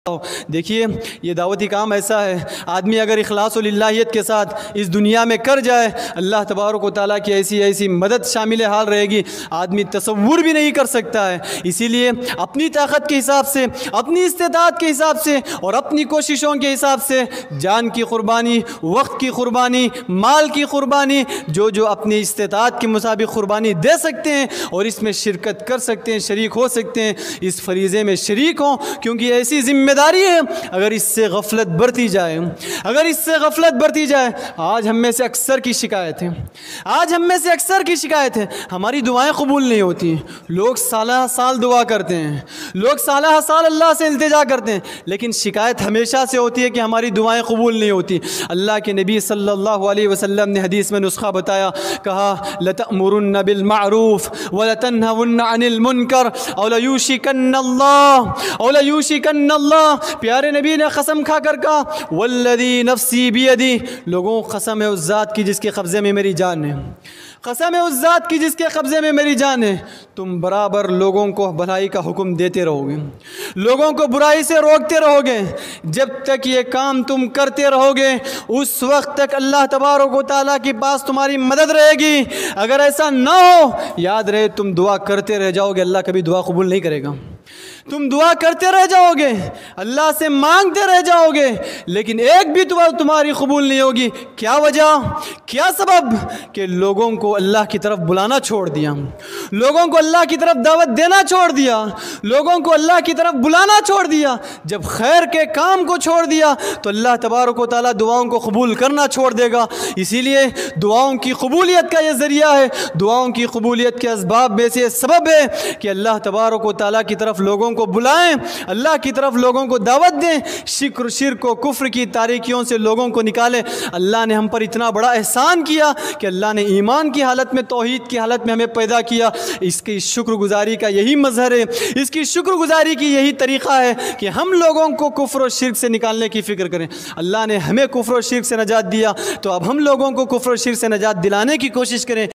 دیکھیے یہ دعوتی کام ایسا ہے، آدمی اگر اخلاص و للہیت کے ساتھ اس دنیا میں کر جائے، اللہ تبارک و تعالیٰ کی ایسی مدد شامل حال رہے گی، آدمی تصور بھی نہیں کر سکتا ہے۔ اسی لیے اپنی طاقت کے حساب سے، اپنی استطاعت کے حساب سے اور اپنی کوششوں کے حساب سے جان کی قربانی، وقت کی قربانی، مال کی قربانی، جو اپنی استطاعت کے مطابق قربانی دے سکتے ہیں اور اس میں شرکت کر سکتے ہیں، شریک ہو سکتے ہیں، اس فریضے میں شریک ہوں، کیونکہ ایسی ذمہ داری ہے۔ اگر اس سے غفلت برتی جائے، آج ہم میں سے اکثر کی شکایت ہے، ہماری دعائیں قبول نہیں ہوتی، لوگ سالہ سال دعا کرتے ہیں، لوگ سالہ سال اللہ سے التجا کرتے ہیں، لیکن شکایت ہمیشہ سے ہوتی ہے کہ ہماری دعائیں قبول نہیں ہوتی۔ اللہ کے نبی صلی اللہ علیہ وسلم نے حدیث میں نسخہ بتایا، کہا لَتَأْمُرُنَّ بِالْمَعْرُوفِ وَلَتَنْهَوُنَّ عَنِ الْمُنْكَرِ أَوْ لَيُوشِكَنَّ اللَّهُ پیارے نبی نے قسم کھا کر کہا والذی نفسی بیدی، لوگوں قسم ہے اس ذات کی جس کے قبضے میں میری جان ہے، قسم ہے اس ذات کی جس کے قبضے میں میری جان ہے، تم برابر لوگوں کو بھلائی کا حکم دیتے رہو گے، لوگوں کو برائی سے روکتے رہو گے، جب تک یہ کام تم کرتے رہو گے اس وقت تک اللہ تبارک و تعالیٰ کے پاس تمہاری مدد رہے گی۔ اگر ایسا نہ ہو، یاد رہے تم دعا کرتے رہ جاؤ گے، اللہ کبھی دعا قبول نہیں کرے گا، تم دعا کرتے رہ جاؤ گے، اللہ سے مانگتے رہ جاؤ گے، لیکن ایک بھی دعا تمہاری قبول نہیں ہوگی۔ کیا وجہ، کیا سبب؟ کہ لوگوں کو اللہ کی طرف بلانا چھوڑ دیا، لوگوں کو اللہ کی طرف دعوت دینا چھوڑ دیا، لوگوں کو اللہ کی طرف بلانا چھوڑ دیا۔ جب خیر کے کام کو چھوڑ دیا تو اللہ تبارک و تعالیٰ دعاؤں کو قبول کرنا چھوڑ دے گا۔ اسی لیے دعاؤں کی قبولیت کا یہ ذریعہ ہے، دعاؤں کی قبولیت کے اسباب میں سے سبب ہے کہ اللہ تبارک و تعالیٰ کی طرف لوگوں کو بلائیں، اللہ کی طرف لوگوں کو دعوت دیں، شرک و کفر کی تاریکیوں سے لوگوں کو نکالیں۔ اللہ نے ہم پر اتنا بڑا احسان کیا کہ اللہ نے ایمان کی حالت میں، توحید کی حالت میں ہمیں پیدا کیا۔ اس کی شکر گزاری کا یہی مظہر ہے، اس کی شکر گزاری کی یہی طریقہ ہے کہ ہم لوگوں کو کفر و شرک سے نکالنے کی فکر کریں۔ اللہ نے ہمیں کفر و شرک سے نجات دیا، تو اب ہم لوگوں کو کفر و شرک سے نجات دلانے کی کوشش کریں۔